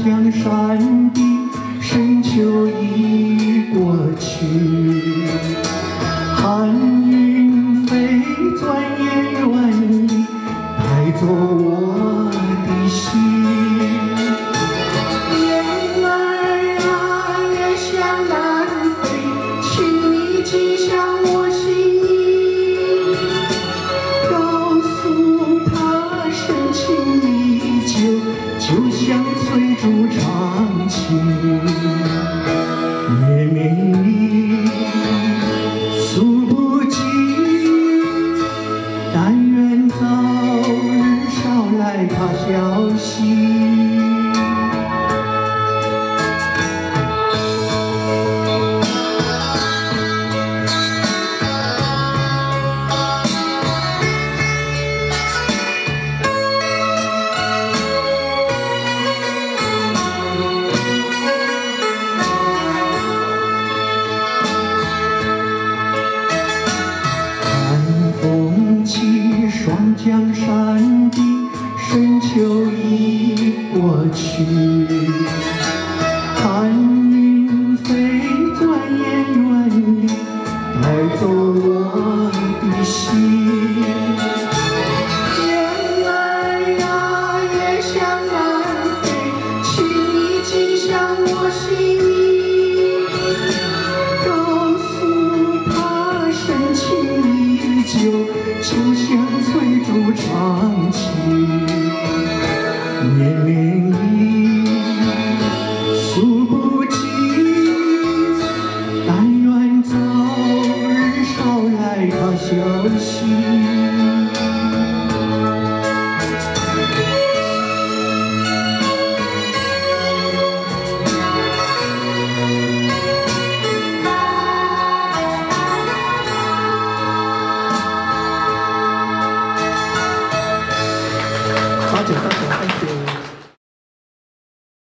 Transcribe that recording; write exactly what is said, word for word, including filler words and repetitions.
江山的深秋已过去，寒云飞，转眼远离，带走我的心。雁儿啊，也向南飞，请你记下我心意，告诉他深情依旧，就像翠竹长青。夜绵里诉不尽，但愿早日捎来他消息。双江山的深秋已过去，寒云飞，转眼远离，带走我的心。雁儿啊，也向南飞，请你记下我心意，告诉他深情依旧，就像翠竹长青。夜绵里诉不尽，但愿早日捎来他消息。